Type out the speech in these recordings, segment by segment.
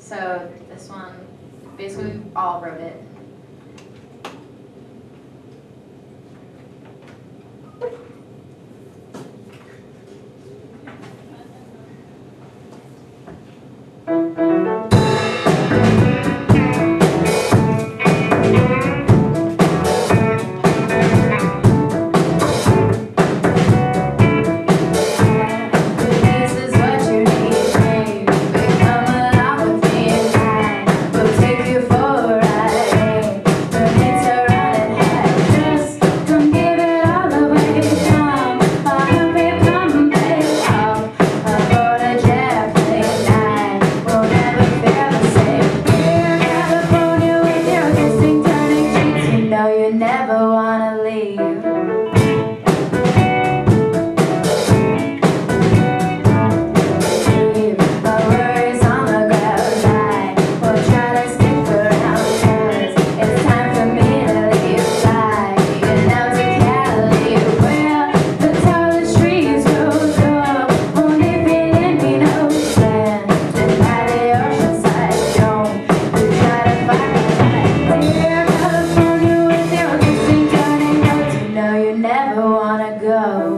So this one, basically we all wrote it. Never wanna leave. Leave my worries on the ground. I will try to stick around, 'cause it's time for me to leave. Flying out to Cali, where the tallest trees grow tall. Only feeling me no sand, and by the ocean side, don't you try to find me. Dear California, with your kissing turning notes, you know you never wanna go.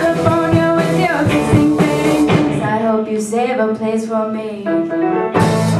Save a place for me.